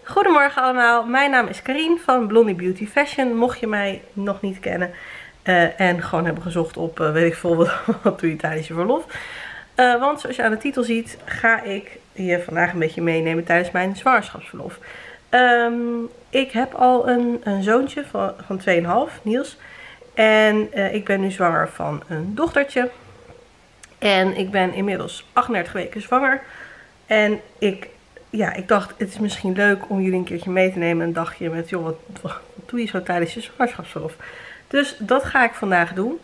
Goedemorgen allemaal, mijn naam is Karien van Blondie Beauty Fashion. Mocht je mij nog niet kennen en gewoon hebben gezocht op weet ik veel wat doe je tijdens je verlof. Want zoals je aan de titel ziet ga ik je vandaag een beetje meenemen tijdens mijn zwangerschapsverlof. Ik heb al een zoontje van 2,5, Niels. En ik ben nu zwanger van een dochtertje. En ik ben inmiddels 38 weken zwanger. En ik dacht, het is misschien leuk om jullie een keertje mee te nemen. Een dagje met, joh, wat doe je zo tijdens je zwangerschapsverlof? Dus dat ga ik vandaag doen.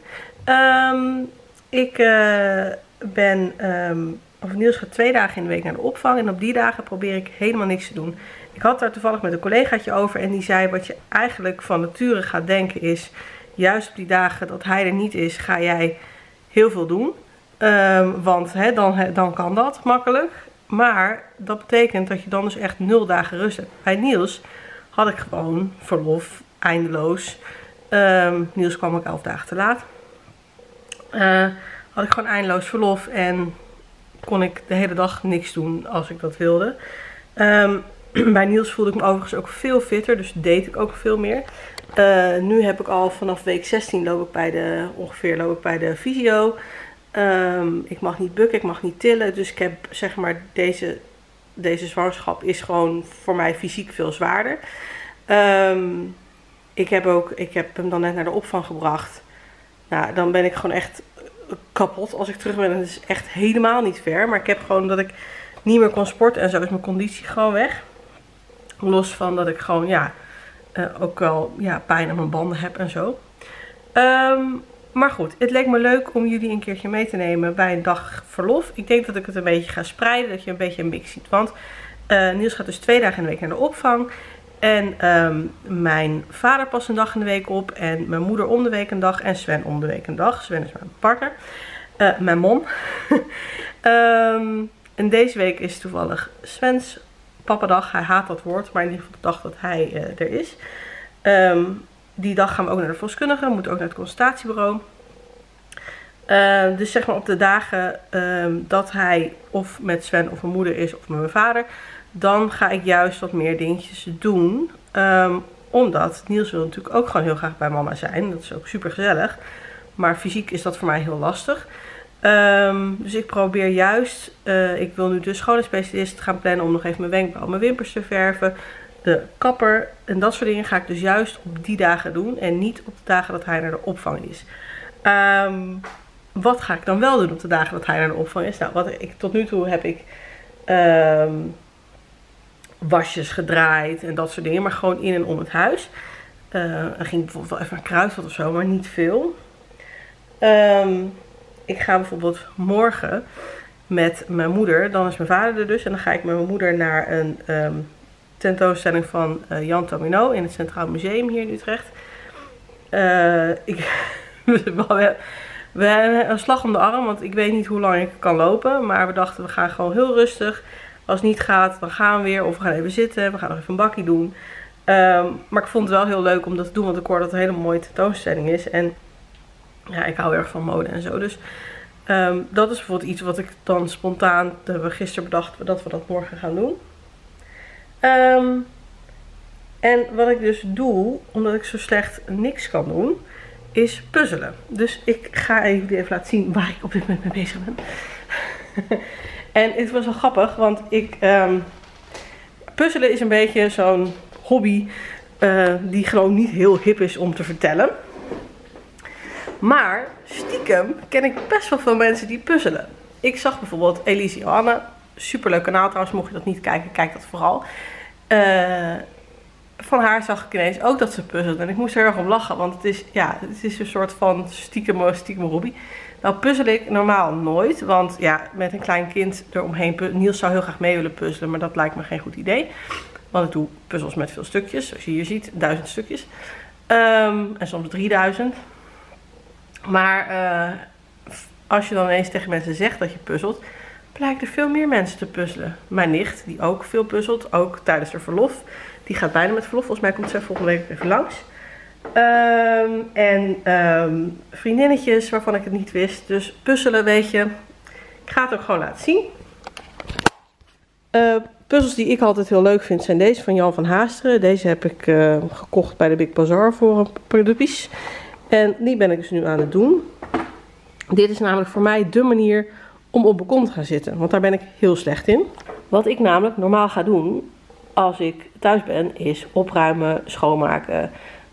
Niels gaat 2 dagen in de week naar de opvang. En op die dagen probeer ik helemaal niks te doen. Ik had daar toevallig met een collegaatje over. En die zei, wat je eigenlijk van nature gaat denken is, juist op die dagen dat hij er niet is, ga jij heel veel doen. Want dan kan dat makkelijk. Maar dat betekent dat je dan dus echt 0 dagen rust hebt. Bij Niels had ik gewoon verlof, eindeloos. Niels kwam ook 11 dagen te laat. Had ik gewoon eindeloos verlof en kon ik de hele dag niks doen als ik dat wilde. Bij Niels voelde ik me overigens ook veel fitter, dus deed ik ook veel meer. Nu heb ik al vanaf week 16 loop ik bij de fysio. Ik mag niet bukken, ik mag niet tillen. Dus ik heb zeg maar deze zwangerschap is gewoon voor mij fysiek veel zwaarder. Ik heb hem dan net naar de opvang gebracht. Nou, dan ben ik gewoon echt kapot als ik terug ben. Het is echt helemaal niet ver. Maar ik heb gewoon dat ik niet meer kon sporten en zo is mijn conditie gewoon weg. Los van dat ik gewoon ook wel pijn aan mijn banden heb en zo. Maar goed, het leek me leuk om jullie een keertje mee te nemen bij een dag verlof. Ik denk dat ik het een beetje ga spreiden, dat je een beetje een mix ziet. Want Niels gaat dus 2 dagen in de week naar de opvang. En mijn vader past een dag in de week op. En mijn moeder om de week een dag. En Sven om de week een dag. Sven is mijn partner. Mijn mom. En deze week is toevallig Svens papadag. Hij haat dat woord, maar in ieder geval de dag dat hij er is. Die dag gaan we ook naar de verloskundige. We moeten ook naar het consultatiebureau. Dus zeg maar op de dagen dat hij of met Sven of mijn moeder is of met mijn vader. Dan ga ik juist wat meer dingetjes doen. Omdat Niels wil natuurlijk ook gewoon heel graag bij mama zijn. Dat is ook super gezellig. Maar fysiek is dat voor mij heel lastig. Dus ik probeer juist. Ik wil nu dus gewoon een specialist gaan plannen om nog even mijn wenkbrauw, mijn wimpers te verven. De kapper en dat soort dingen ga ik dus juist op die dagen doen. En niet op de dagen dat hij naar de opvang is. Wat ga ik dan wel doen op de dagen dat hij naar de opvang is? Nou, tot nu toe heb ik wasjes gedraaid en dat soort dingen. Maar gewoon in en om het huis. Er ging bijvoorbeeld wel even een kruidvat of zo, maar niet veel. Ik ga bijvoorbeeld morgen met mijn moeder. Dan is mijn vader er dus. En dan ga ik met mijn moeder naar een tentoonstelling van Jan Tomino in het Centraal Museum hier in Utrecht. We hebben een slag om de arm, want ik weet niet hoe lang ik kan lopen. Maar we dachten, we gaan gewoon heel rustig. Als het niet gaat, dan gaan we weer. Of we gaan even zitten. We gaan nog even een bakkie doen. Maar ik vond het wel heel leuk om dat te doen. Want ik hoor dat het een hele mooie tentoonstelling is. En ja, ik hou erg van mode en zo. Dus dat is bijvoorbeeld iets wat ik dan spontaan, hebben we gisteren bedacht dat we dat morgen gaan doen. En wat ik dus doe, omdat ik zo slecht niks kan doen, is puzzelen. Dus ik ga jullie even laten zien waar ik op dit moment mee bezig ben. En het was wel grappig, want puzzelen is een beetje zo'n hobby die gewoon niet heel hip is om te vertellen. Maar stiekem ken ik best wel veel mensen die puzzelen. Ik zag bijvoorbeeld Elise Johanne, superleuk kanaal trouwens, mocht je dat niet kijken, kijk dat vooral. Van haar zag ik ineens ook dat ze puzzelt. En ik moest er erg om lachen. Want het is een soort van stiekem hobby. Nou puzzel ik normaal nooit. Want ja, met een klein kind eromheen. Niels zou heel graag mee willen puzzelen. Maar dat lijkt me geen goed idee. Want ik doe puzzels met veel stukjes. Zoals je hier ziet. 1000 stukjes. En soms 3000. Maar als je dan ineens tegen mensen zegt dat je puzzelt. Blijkt er veel meer mensen te puzzelen. Mijn nicht, die ook veel puzzelt. Ook tijdens haar verlof. Die gaat bijna met verlof. Volgens mij komt ze volgende week even langs. Vriendinnetjes waarvan ik het niet wist. Dus puzzelen, weet je. Ik ga het ook gewoon laten zien. Puzzels die ik altijd heel leuk vind zijn deze van Jan van Haasteren. Deze heb ik gekocht bij de Big Bazaar voor een paar duppies. En die ben ik dus nu aan het doen. Dit is namelijk voor mij de manier om op balkon te gaan zitten. Want daar ben ik heel slecht in. Wat ik namelijk normaal ga doen als ik thuis ben is opruimen, schoonmaken.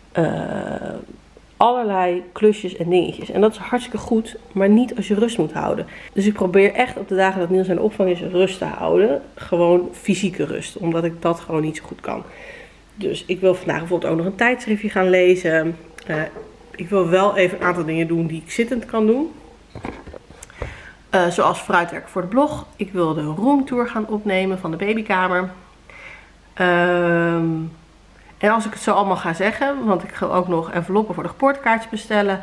Allerlei klusjes en dingetjes. En dat is hartstikke goed, maar niet als je rust moet houden. Dus ik probeer echt op de dagen dat Niels aan de opvang is rust te houden. Gewoon fysieke rust, omdat ik dat gewoon niet zo goed kan. Dus ik wil vandaag bijvoorbeeld ook nog een tijdschriftje gaan lezen. Ik wil wel even een aantal dingen doen die ik zittend kan doen. Zoals vooruitwerken voor de blog. Ik wil de roomtour gaan opnemen van de babykamer. En als ik het zo allemaal ga zeggen, want ik ga ook nog enveloppen voor de geboortekaartjes bestellen.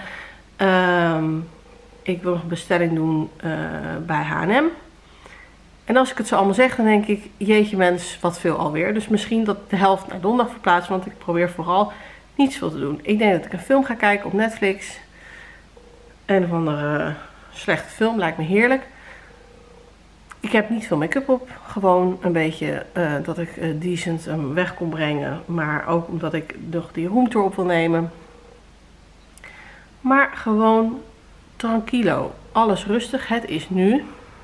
Ik wil nog een bestelling doen bij H&M. En als ik het zo allemaal zeg, dan denk ik, jeetje mens, wat veel alweer. Dus misschien dat de helft naar donderdag verplaatst, want ik probeer vooral niet zoveel te doen. Ik denk dat ik een film ga kijken op Netflix. Een of andere slechte film, lijkt me heerlijk. Ik heb niet veel make-up op. Gewoon een beetje dat ik decent hem weg kon brengen. Maar ook omdat ik nog die roomtour op wil nemen. Maar gewoon tranquilo. Alles rustig. Het is nu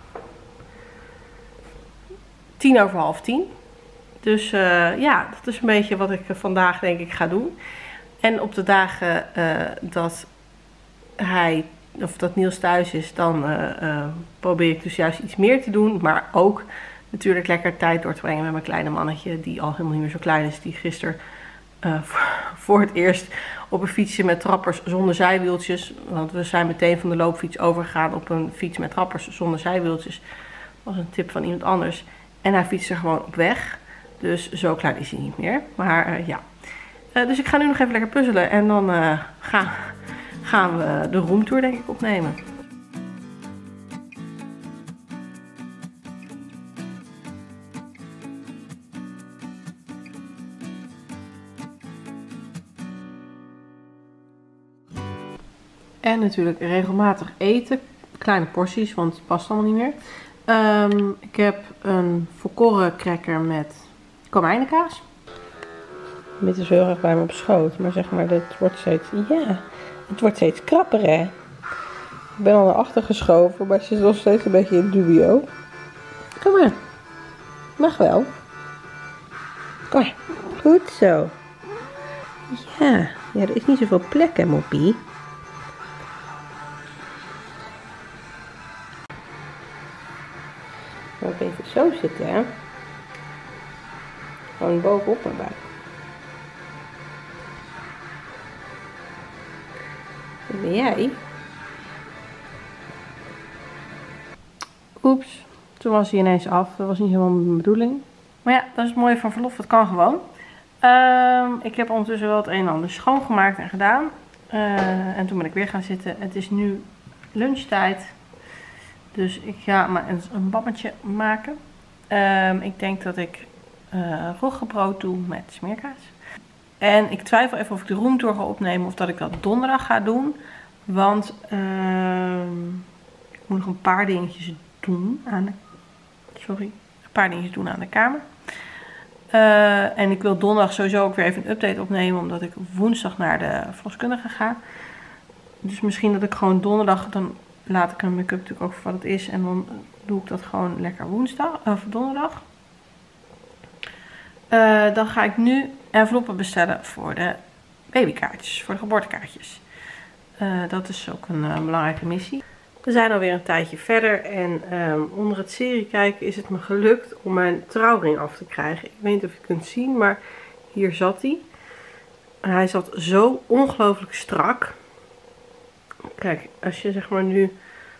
10:50. Dus ja, dat is een beetje wat ik vandaag denk ik ga doen. En op de dagen dat Niels thuis is, dan probeer ik dus juist iets meer te doen. Maar ook natuurlijk lekker tijd door te brengen met mijn kleine mannetje. Die al helemaal niet meer zo klein is. Die gisteren voor het eerst op een fietsje met trappers zonder zijwieltjes. Want we zijn meteen van de loopfiets overgegaan op een fiets met trappers zonder zijwieltjes. Dat was een tip van iemand anders. En hij fietste gewoon op weg. Dus zo klein is hij niet meer. Maar ja. Dus ik ga nu nog even lekker puzzelen. En dan gaan we de roomtour denk ik opnemen. En natuurlijk regelmatig eten. Kleine porties, want het past allemaal niet meer. Ik heb een volkoren cracker met komijnenkaas. Dit is heel erg bij me op schoot. Maar zeg maar, het wordt steeds krapper, hè. Ik ben al naar achter geschoven, maar ze is nog steeds een beetje in dubio. Kom maar. Mag wel. Kom maar. Goed zo. Ja, er is niet zoveel plek, hè, moppie. Ook even zo zitten, hè. Gewoon bovenop mijn buik. Wat ben jij? Oeps, toen was hij ineens af. Dat was niet helemaal mijn bedoeling. Maar ja, dat is het mooie van verlof. Het kan gewoon. Ik heb ondertussen wel het een en ander schoongemaakt en gedaan. En toen ben ik weer gaan zitten. Het is nu lunchtijd. Dus ik ga maar een bammetje maken. Ik denk dat ik roggebrood doe met smeerkaas. En ik twijfel even of ik de roomtour ga opnemen of dat ik dat donderdag ga doen. Want ik moet nog een paar dingetjes doen aan de kamer. En ik wil donderdag sowieso ook weer even een update opnemen, omdat ik woensdag naar de verloskundige ga. Dus misschien dat ik gewoon donderdag, dan laat ik een make-up natuurlijk ook voor wat het is. En dan doe ik dat gewoon lekker donderdag. Dan ga ik nu enveloppen bestellen voor de babykaartjes, voor de geboortekaartjes. Dat is ook een belangrijke missie. We zijn alweer een tijdje verder en onder het serie kijken is het me gelukt om mijn trouwring af te krijgen. Ik weet niet of je kunt zien, maar hier zat hij. Hij zat zo ongelooflijk strak. Kijk, als je zeg maar nu...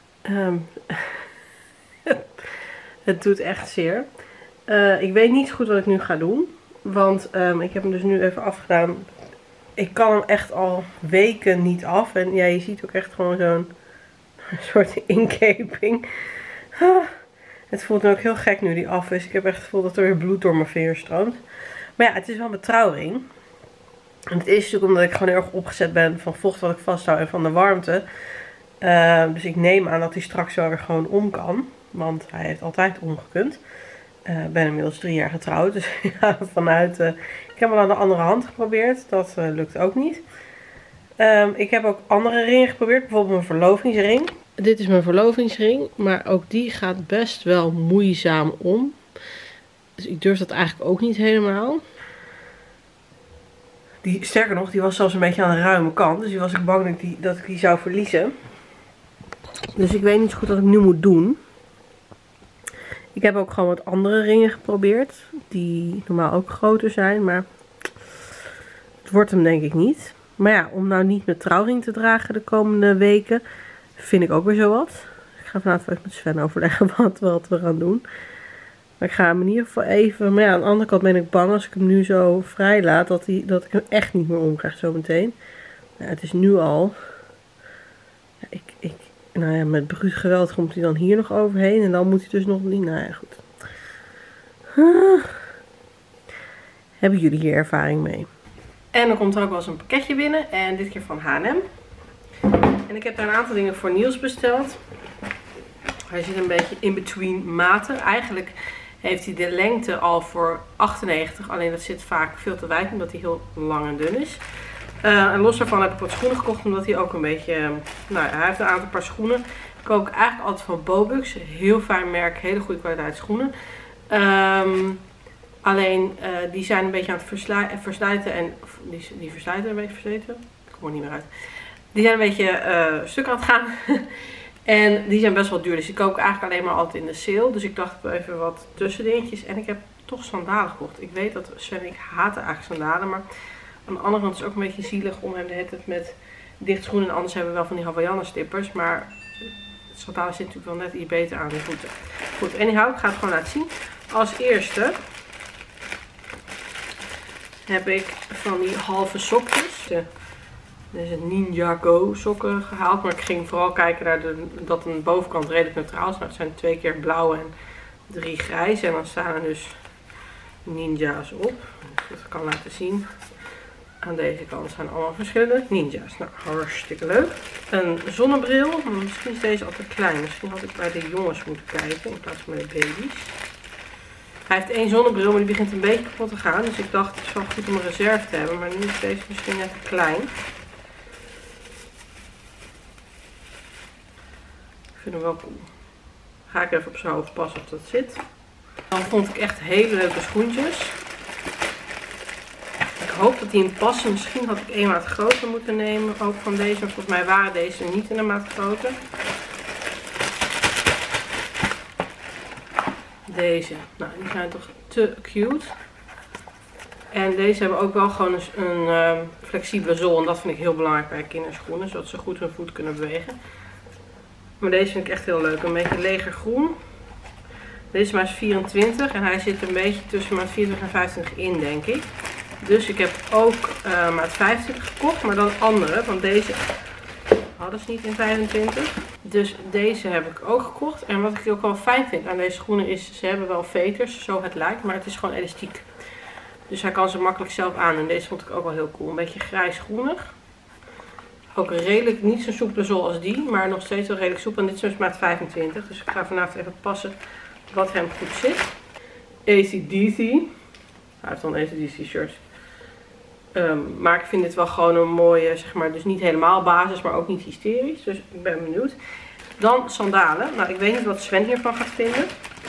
het doet echt zeer. Ik weet niet goed wat ik nu ga doen. Want ik heb hem dus nu even afgedaan. Ik kan hem echt al weken niet af. En ja, je ziet ook echt gewoon zo'n soort inkeping. Het voelt nu ook heel gek nu die af is. Ik heb echt het gevoel dat er weer bloed door mijn vingers stroomt. Maar ja, het is wel mijn trouwring. En het is natuurlijk omdat ik gewoon heel erg opgezet ben van vocht wat ik vasthoud en van de warmte. Dus ik neem aan dat hij straks wel weer gewoon om kan. Want hij heeft altijd omgekund. ben inmiddels 3 jaar getrouwd. Dus ja, vanuit... ik heb wel aan de andere hand geprobeerd. Dat lukt ook niet. Ik heb ook andere ringen geprobeerd. Bijvoorbeeld mijn verlovingsring. Dit is mijn verlovingsring. Maar ook die gaat best wel moeizaam om. Dus ik durf dat eigenlijk ook niet helemaal. Sterker nog, die was zelfs een beetje aan de ruime kant. Dus die was ik bang dat ik die zou verliezen. Dus ik weet niet zo goed wat ik nu moet doen. Ik heb ook gewoon wat andere ringen geprobeerd. Die normaal ook groter zijn. Maar het wordt hem denk ik niet. Maar ja, om nou niet mijn trouwring te dragen de komende weken. Vind ik ook weer zo wat. Ik ga vanavond even met Sven overleggen wat we gaan doen. Maar ik ga hem in ieder geval even... Maar ja, aan de andere kant ben ik bang als ik hem nu zo vrij laat. Dat ik hem echt niet meer omkrijg zometeen. Ja, het is nu al... Ja, nou ja, met bruut geweld komt hij dan hier nog overheen. En dan moet hij dus nog niet... Nou ja, goed. Hebben jullie hier ervaring mee? En dan komt er ook wel eens een pakketje binnen. En dit keer van H&M. En ik heb daar een aantal dingen voor Niels besteld. Hij zit een beetje in between maten. Eigenlijk heeft hij de lengte al voor 98. Alleen dat zit vaak veel te wijd omdat hij heel lang en dun is. En los daarvan heb ik wat schoenen gekocht. Omdat hij ook een beetje... Nou, hij heeft een aantal paar schoenen. Ik koop eigenlijk altijd van Bobux. Heel fijn merk. Hele goede kwaliteit schoenen. Alleen die zijn een beetje aan het verslijten. En die verslijten een beetje versleten. Ik kom er niet meer uit. Die zijn een beetje stuk aan het gaan. En die zijn best wel duur. Dus die koop ik eigenlijk alleen maar altijd in de sale. Dus ik dacht even wat tussendingetjes. En ik heb toch sandalen gekocht. Ik weet dat Sven en ik haten eigenlijk sandalen. Maar aan de andere kant is het ook een beetje zielig om hem de hele tijd met dichte schoenen. En anders hebben we wel van die Havaianen stippers. Maar sandalen zit natuurlijk wel net iets beter aan de voeten. Goed, anyhow, ik ga het gewoon laten zien. Als eerste heb ik van die halve sokjes. Deze Ninjago sokken gehaald. Maar ik ging vooral kijken naar dat een bovenkant redelijk neutraal is. Nou, het zijn 2 keer blauw en 3 grijs. En dan staan er dus ninja's op. Dat kan ik laten zien. Aan deze kant zijn allemaal verschillende ninja's. Nou, hartstikke leuk. Een zonnebril. Misschien is deze al te klein. Misschien had ik bij de jongens moeten kijken in plaats van bij de baby's. Hij heeft 1 zonnebril, maar die begint een beetje kapot te gaan. Dus ik dacht, het is wel goed om een reserve te hebben. Maar nu is deze misschien net te klein. Ik vind hem wel cool. Ga ik even op zijn hoofd passen of dat zit. Dan vond ik echt hele leuke schoentjes. Ik hoop dat die in passen. Misschien had ik 1 maat groter moeten nemen. Ook van deze. Maar volgens mij waren deze niet in een maat groter. Deze. Nou, die zijn toch te cute. En deze hebben ook wel gewoon een flexibele zool. En dat vind ik heel belangrijk bij kinderschoenen. Zodat ze goed hun voet kunnen bewegen. Maar deze vind ik echt heel leuk. Een beetje legergroen. Deze is maat 24. En hij zit een beetje tussen maat 24 en 25 in, denk ik. Dus ik heb ook maat 25 gekocht. Maar dan andere. Want deze hadden ze niet in 25. Dus deze heb ik ook gekocht. En wat ik ook wel fijn vind aan deze schoenen is... Ze hebben wel veters, zo het lijkt. Maar het is gewoon elastiek. Dus hij kan ze makkelijk zelf aan. En deze vond ik ook wel heel cool. Een beetje grijs-groenig. Ook redelijk, niet zo'n soepele zool als die, maar nog steeds wel redelijk soepel. En dit is dus maat 25, dus ik ga vanavond even passen wat hem goed zit. AC/DC. Hij heeft dan AC/DC shirts. Maar ik vind dit wel gewoon een mooie, zeg maar, dus niet helemaal basis, maar ook niet hysterisch. Dus ik ben benieuwd. Dan sandalen. Nou, ik weet niet wat Sven hiervan gaat vinden.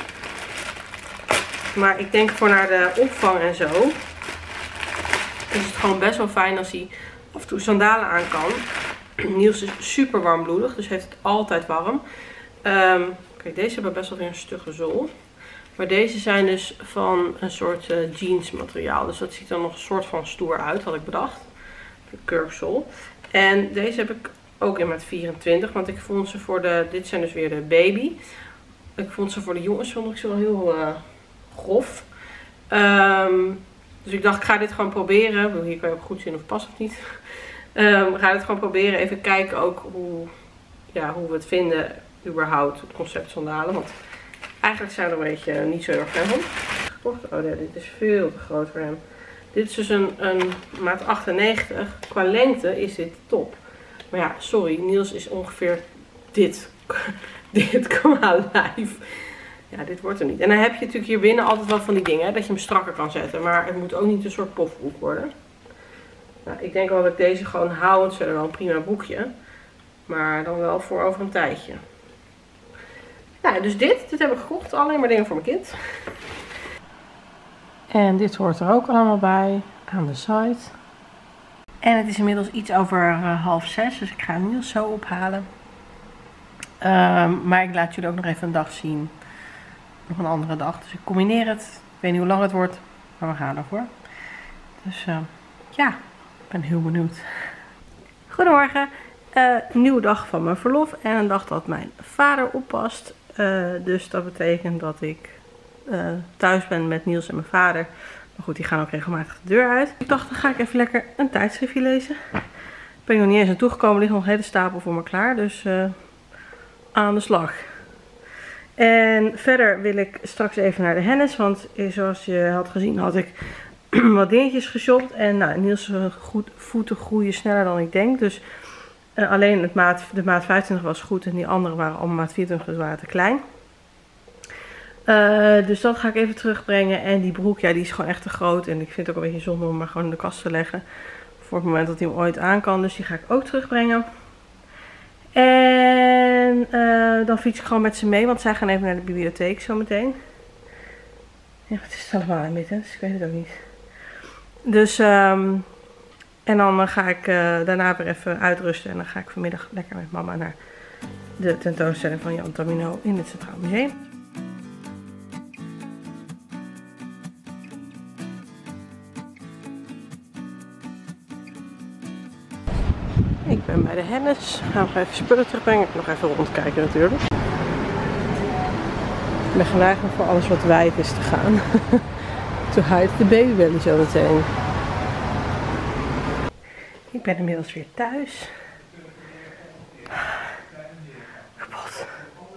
Maar ik denk voor naar de opvang en zo, is het gewoon best wel fijn als hij af en toe sandalen aan kan. Niels is super warmbloedig, dus heeft het altijd warm. Kijk, deze hebben best wel weer een stugge zool. Maar deze zijn dus van een soort jeans materiaal. Dus dat ziet er nog een soort van stoer uit, had ik bedacht. De curvesole. En deze heb ik ook in maat 24. Want ik vond ze voor de... Dit zijn dus weer de baby. Ik vond ze voor de jongens vond ik ze wel heel grof. Dus ik dacht, ik ga dit gewoon proberen. Hier kan je ook goed zien of het past of niet. We gaan het gewoon proberen. Even kijken ook hoe we het vinden überhaupt. Het concept sandalen. Want eigenlijk zijn we er een beetje niet zo erg fan van. Oh nee, dit is veel te groot voor hem. Dit is dus een maat 98. Qua lengte is dit top. Maar ja, sorry. Niels is ongeveer dit qua lijf. Ja, dit wordt er niet. En dan heb je natuurlijk hier binnen altijd wel van die dingen, hè, dat je hem strakker kan zetten. Maar het moet ook niet een soort pofbroek worden. Nou, ik denk wel dat ik deze gewoon hou, want het is verder wel een prima broekje. Maar dan wel voor over een tijdje. Nou, dus dit heb ik gekocht. Alleen maar dingen voor mijn kind. En dit hoort er ook allemaal bij. Aan de site. En het is inmiddels iets over 5:30. Dus ik ga hem nu zo ophalen. Maar ik laat jullie ook nog even een dag zien. Nog een andere dag. Dus ik combineer het. Ik weet niet hoe lang het wordt. Maar we gaan ervoor. Dus ja, ik ben heel benieuwd. Goedemorgen. Nieuwe dag van mijn verlof. En een dag dat mijn vader oppast. Dus dat betekent dat ik thuis ben met Niels en mijn vader. Maar goed, die gaan ook regelmatig de deur uit. Ik dacht, dan ga ik even lekker een tijdschriftje lezen. Ik ben nog niet eens aan toegekomen. Er ligt nog een hele stapel voor me klaar. Dus aan de slag. En verder wil ik straks even naar de Hennis. Want zoals je had gezien had ik wat dingetjes geshopt. En nou, Niels' voeten groeien sneller dan ik denk. Dus alleen de maat 25 was goed. En die andere waren allemaal maat 24, dus waren te klein. Dus dat ga ik even terugbrengen. En die broek, ja, die is gewoon echt te groot. En ik vind het ook een beetje zonde om hem maar gewoon in de kast te leggen. Voor het moment dat hij hem ooit aan kan. Dus die ga ik ook terugbrengen. En dan fiets ik gewoon met ze mee. Want zij gaan even naar de bibliotheek zometeen. Ja, het is allemaal in midden, dus ik weet het ook niet. Dus, en dan ga ik daarna weer even uitrusten. En dan ga ik vanmiddag lekker met mama naar de tentoonstelling van Jan Tamino in het Centraal Museum. Ik ben bij de Hennis. Ga nog even spullen terugbrengen. Ik nog even rondkijken natuurlijk. Ik ben geneigd om voor alles wat wijd is te gaan. To hide the baby belly zo meteen. Ik ben inmiddels weer thuis. Kapot.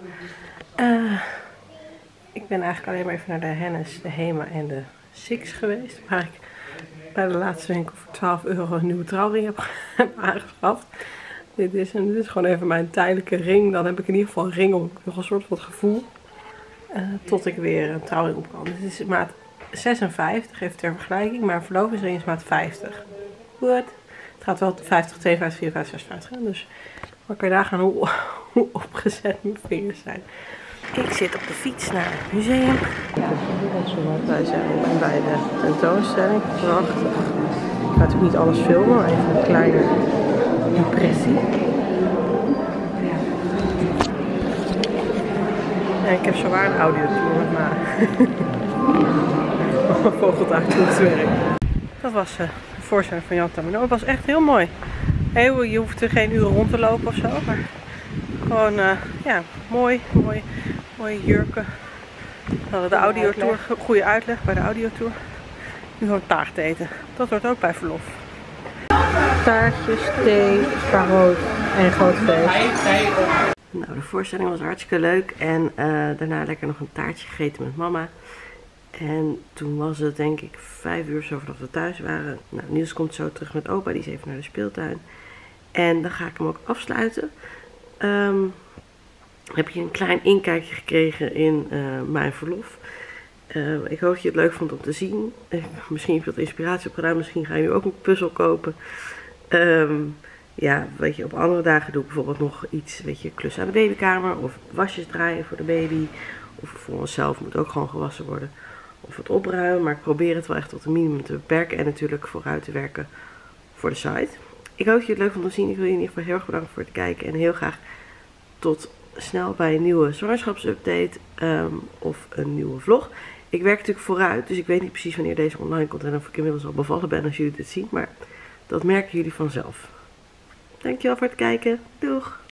Ik ben eigenlijk alleen maar even naar de Hennis, de Hema en de Six geweest. Waar ik bij de laatste winkel voor 12 euro een nieuwe trouwring heb aangeschaft. Dit is gewoon even mijn tijdelijke ring. Dan heb ik in ieder geval een ring om nog een soort van gevoel. Tot ik weer een trouwring op kan. Dit is maat 56, even ter vergelijking. Maar een verlovingsring is maat 50. Goed. Het gaat wel 50, 52, 54, 56. Dus maar kan je daar gaan hoe opgezet mijn vingers zijn. Ik zit op de fiets naar het museum. Wij zijn bij de tentoonstelling. Prachtig. Ik ga natuurlijk niet alles filmen, maar even een kleine impressie. En ik heb zowaar een audiotour met ma. Vogeltuigtoerswerk. Dat was de voorstelling van Jan Tamino. Het was echt heel mooi. Je hoeft er geen uren rond te lopen of zo, maar gewoon ja, mooie jurken. We hadden de audiotour, goede uitleg bij de audiotour. Nu gewoon taart eten. Dat hoort ook bij verlof. Taartjes, thee, spaarrood en groot feest. Nou, de voorstelling was hartstikke leuk en daarna lekker nog een taartje gegeten met mama. En toen was het denk ik 5 uur zo vanaf we thuis waren. Nou, Niels komt zo terug met opa, die is even naar de speeltuin. En dan ga ik hem ook afsluiten. Heb je een klein inkijkje gekregen in mijn verlof. Ik hoop dat je het leuk vond om te zien. Misschien heb je wat inspiratie opgedaan. Misschien ga je nu ook een puzzel kopen. Ja, weet je, op andere dagen doe ik bijvoorbeeld nog iets, weet je, klussen aan de babykamer. Of wasjes draaien voor de baby. Of voor onszelf moet ook gewoon gewassen worden. Of het opruimen. Maar ik probeer het wel echt tot een minimum te beperken. En natuurlijk vooruit te werken voor de site. Ik hoop dat je het leuk vond om te zien. Ik wil je in ieder geval heel erg bedanken voor het kijken. En heel graag tot snel bij een nieuwe zwangerschapsupdate of een nieuwe vlog. Ik werk natuurlijk vooruit, dus ik weet niet precies wanneer deze online komt en of ik inmiddels al bevallen ben als jullie dit zien, maar dat merken jullie vanzelf. Dankjewel voor het kijken. Doeg!